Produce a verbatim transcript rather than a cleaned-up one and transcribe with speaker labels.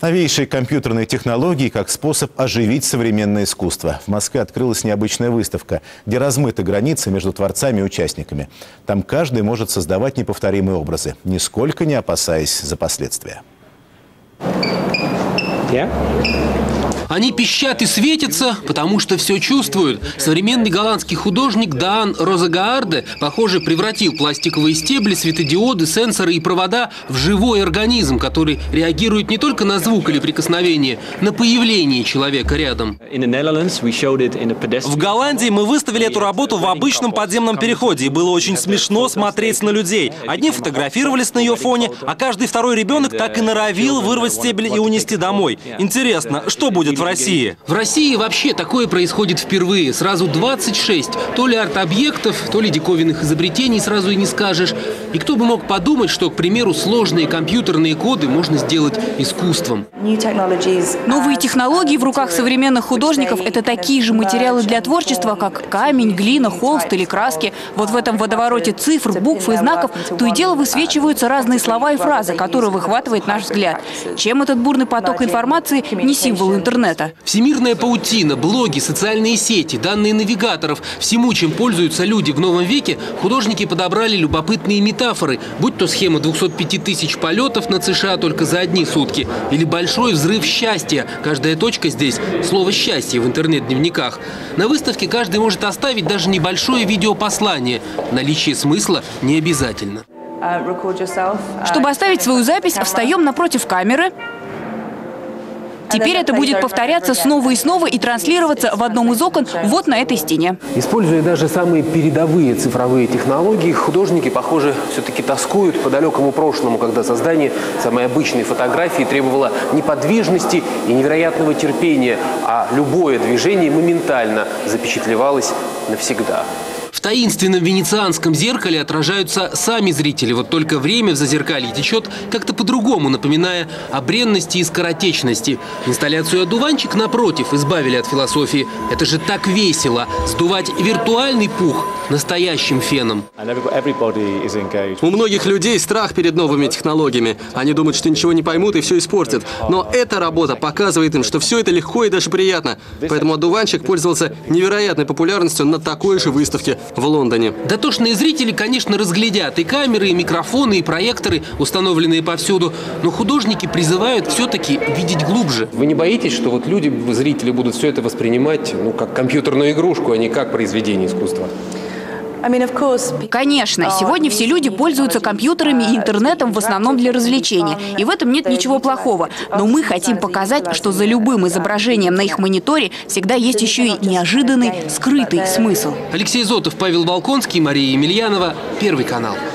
Speaker 1: Новейшие компьютерные технологии как способ оживить современное искусство. В Москве открылась необычная выставка, где размыты границы между творцами и участниками. Там каждый может создавать неповторимые образы, нисколько не опасаясь за последствия.
Speaker 2: Yeah.
Speaker 3: Они пищат и светятся, потому что все чувствуют. Современный голландский художник Даан Розегаарде, похоже, превратил пластиковые стебли, светодиоды, сенсоры и провода в живой организм, который реагирует не только на звук или прикосновение, на появление человека рядом.
Speaker 4: В Голландии мы выставили эту работу в обычном подземном переходе, и было очень смешно смотреть на людей. Одни фотографировались на ее фоне, а каждый второй ребенок так и норовил вырвать стебель и унести домой. Интересно, что будет в России?
Speaker 3: В России вообще такое происходит впервые. Сразу двадцать шесть. То ли арт-объектов, то ли диковинных изобретений, сразу и не скажешь. И кто бы мог подумать, что, к примеру, сложные компьютерные коды можно сделать искусством.
Speaker 5: Новые технологии в руках современных художников – это такие же материалы для творчества, как камень, глина, холст или краски. Вот в этом водовороте цифр, букв и знаков то и дело высвечиваются разные слова и фразы, которые выхватывает наш взгляд. Чем этот бурный поток информации не символ интернета?
Speaker 3: Всемирная паутина, блоги, социальные сети, данные навигаторов – всему, чем пользуются люди в новом веке, художники подобрали любопытные метафоры, будь то схема двухсот пяти тысяч полетов над США только за одни сутки, или большой взрыв счастья. Каждая точка здесь – слово «счастье» в интернет-дневниках. На выставке каждый может оставить даже небольшое видеопослание. Наличие смысла не обязательно.
Speaker 5: Чтобы оставить свою запись, встаем напротив камеры. Теперь это будет повторяться снова и снова и транслироваться в одном из окон вот на этой стене.
Speaker 2: Используя даже самые передовые цифровые технологии, художники, похоже, все-таки тоскуют по далекому прошлому, когда создание самой обычной фотографии требовало неподвижности и невероятного терпения, а любое движение моментально запечатлевалось навсегда.
Speaker 3: В таинственном венецианском зеркале отражаются сами зрители. Вот только время в зазеркалье течет как-то по-другому, напоминая о бренности и скоротечности. Инсталляцию «Одуванчик», напротив, избавили от философии. Это же так весело – сдувать виртуальный пух настоящим феном.
Speaker 6: У многих людей страх перед новыми технологиями. Они думают, что ничего не поймут и все испортят. Но эта работа показывает им, что все это легко и даже приятно. Поэтому «Одуванчик» пользовался невероятной популярностью на такой же выставке в Лондоне.
Speaker 3: Дотошные зрители, конечно, разглядят и камеры, и микрофоны, и проекторы, установленные повсюду. Но художники призывают все-таки видеть глубже.
Speaker 2: Вы не боитесь, что вот люди, зрители, будут все это воспринимать, ну, как компьютерную игрушку, а не как произведение искусства?
Speaker 5: Конечно, сегодня все люди пользуются компьютерами и интернетом в основном для развлечения. И в этом нет ничего плохого. Но мы хотим показать, что за любым изображением на их мониторе всегда есть еще и неожиданный, скрытый смысл.
Speaker 3: Алексей Зотов, Павел Волконский, Мария Емельянова, Первый канал.